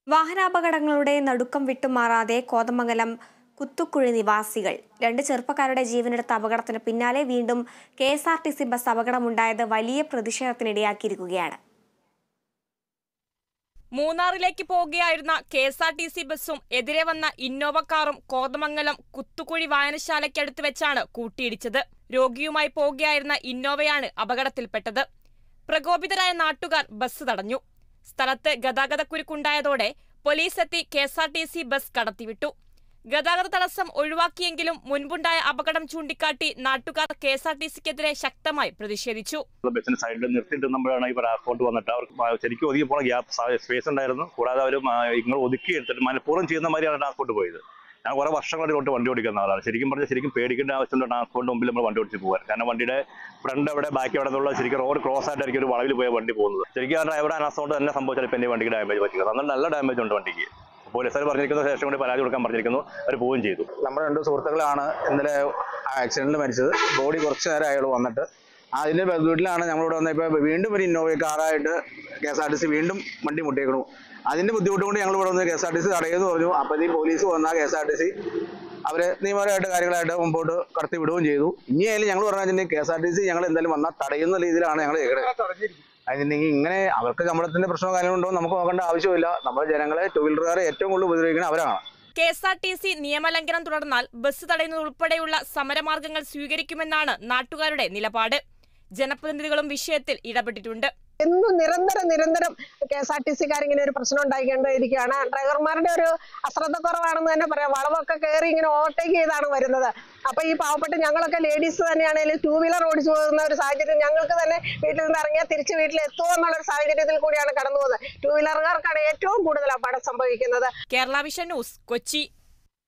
വാഹനാപകടങ്ങളുടെ നടുക്കം വിട്ടുമാറാതെ കോതമംഗലം കുത്തുക്കുഴി നിവാസികൾ 2 ചെറുപ്പക്കാരുടെ ജീവനെടുത്ത അപകടത്തിന് പിന്നാലെ വീണ്ടും KSRTC ബസ് അപകടമുണ്ടായത് വലിയ പ്രതിഷേധത്തിനിടയാക്കിയിരിക്കുകയാണ്. മൂന്നാറിലേക്ക് പോകുകയായിരുന്ന KSRTC ബസ്സും എതിരെ വന്ന ഇന്നോവ കാറും കോതമംഗലം കുത്തുകുഴി വായനശാലയ്ക്കടുത്ത് വെച്ചാണ് കൂട്ടിയിടിച്ചത്. രോഗിയുമായി പോകുകയായിരുന്ന ഇന്നോവയാണ് അപകടത്തിൽപ്പെട്ടത്. പ്രകോപിതരായ നാട്ടുകാർ ബസ് തടഞ്ഞു. സ്ഥലത്ത് ഗതാഗതക്കുരുക്കുണ്ടായതോടെ പോലീസ് എത്തി KSRTC ബസ് കടത്തിവിട്ടു. ഗതാഗത തടസ്സം ഒഴിവാക്കിയെങ്കിലും മുൻപുണ്ടായ അപകടം ചൂണ്ടിക്കാട്ടി നാട്ടുകാർ KSRTCക്കെതിരെ ശക്തമായി പ്രതിഷേധിച്ചു. ബസ്സിന് സൈഡിൽ നിർത്തിയിട്ടുമ്പോഴാണ് ഈ ട്രാൻസ്പോർട്ട് വന്നിട്ട് അവർക്ക് ശരിക്കും ഒതുക്കി പോണ ഗ്യാപ്പ് സ്പേസ് ഉണ്ടായിരുന്നു. കൂടാതെ അവർ ഇങ്ങനെ ഒതുക്കി എടുത്തിട്ട് മനഃപൂർവ്വം ചെയ്യുന്ന മാതിരിയാണ് ട്രാൻസ്പോർട്ട് പോയത്. ഞാൻ കുറെ വർഷങ്ങളോട്ട് വണ്ടി ഓടിക്കുന്ന ആളാണ്. ശരിക്കും പേടിക്കേണ്ട ആവശ്യമുണ്ട് ട്രാൻസ്പോർട്ടിന് മുമ്പിൽ നമ്മൾ വണ്ടി ഓടിച്ച് പോകാൻ. കാരണം വണ്ടിയുടെ ഫ്രണ്ട് എവിടെ ബാക്ക് എവിടെ എന്നുള്ള ശരിക്കും റോഡ് ക്രോസ് ആയിട്ടായിരിക്കും ഒരു വളവിൽ പോയ വണ്ടി പോകുന്നത്. ശരിക്കും ആ ഡ്രൈവറുടെ അനാസോണ്ട് തന്നെ സംഭവിച്ചാൽ ഇപ്പം എൻ്റെ വണ്ടിക്ക് ഡാമേജ് പറ്റിയത്. അന്ന് നല്ല ഡാമേജ് ഉണ്ട് വണ്ടിക്ക്. പോലീസുകാർ പറഞ്ഞിരിക്കുന്ന ശേഷം കൂടി പരാതി കൊടുക്കാൻ പറഞ്ഞിരിക്കുന്നു. അവർ പോവുകയും ചെയ്തു. നമ്മുടെ 2 സുഹൃത്തുക്കളാണ് ഇന്നലെ ആക്സിഡന്റിൽ മരിച്ചത്. ബോഡി കുറച്ച് നേരം അയാൾ വന്നിട്ട് അതിന്റെ വീട്ടിലാണ് നമ്മളിവിടെ വന്നത്. ഇപ്പോൾ വീണ്ടും ഒരു ഇന്നോവ കാറായിട്ട് KSRTC വീണ്ടും വണ്ടി മുട്ടിയേക്കണു. അതിന്റെ ബുദ്ധിമുട്ട് കൊണ്ട് ഞങ്ങൾ ഇവിടെ വന്ന് KSRTC തടയുമെന്ന് പറഞ്ഞു. അപ്പോൾ ഈ പോലീസ് വന്നാൽ KSRTC അവരെ നിയമപരമായിട്ട് കാര്യങ്ങളായിട്ട് മുമ്പോട്ട് കടത്തി വിടുകയും ചെയ്തു. ഇനിയായാലും ഞങ്ങൾ പറഞ്ഞാൽ KSRTC ഞങ്ങൾ എന്തായാലും വന്നാൽ തടയുന്ന രീതിയിലാണ് ഞങ്ങൾ അതിനെങ്കിൽ ഇങ്ങനെ അവർക്ക് ശമ്പളത്തിന്റെ പ്രശ്നമോ കാര്യങ്ങളുണ്ടോ നമുക്ക് നോക്കേണ്ട ആവശ്യമില്ല. നമ്മുടെ ജനങ്ങളെ 2 വീലറുകാരെ ഏറ്റവും കൂടുതൽ ഉപദ്രവിക്കുന്നത് അവരാണ്. KSRTC നിയമലംഘനം തുടർന്നാൽ ബസ് തടയുന്നത് ഉൾപ്പെടെയുള്ള സമരമാർഗങ്ങൾ സ്വീകരിക്കുമെന്നാണ് നാട്ടുകാരുടെ നിലപാട്. ജനപ്രതിനിധികളും വിഷയത്തിൽ ഇടപെട്ടിട്ടുണ്ട്. എന്നും നിരന്തരം KSRTCക്കാരിങ്ങനെ ഒരു പ്രശ്നം ഉണ്ടായിക്കൊണ്ടിരിക്കുകയാണ്. ഡ്രൈവർമാരുടെ ഒരു അശ്രദ്ധക്കുറവാണെന്ന് തന്നെ പറയാം. വളവൊക്കെ കയറി ഇങ്ങനെ ഓവർടേക്ക് ചെയ്താണ് വരുന്നത്. അപ്പൊ ഈ പാവപ്പെട്ട ഞങ്ങളൊക്കെ ലേഡീസ് തന്നെയാണെങ്കിലും 2 വീലർ ഓടിച്ചു പോകുന്ന ഒരു സാഹചര്യം ഞങ്ങൾക്ക് തന്നെ വീട്ടിൽ നിന്ന് ഇറങ്ങിയാൽ തിരിച്ച് വീട്ടിലെത്തുമോ എന്നുള്ളൊരു സാഹചര്യത്തിൽ കൂടിയാണ് കടന്നു പോകുന്നത്. 2 വീലറുകാർക്കാണ് ഏറ്റവും കൂടുതൽ അപകടം സംഭവിക്കുന്നത്. Kerala vision news, Kochi.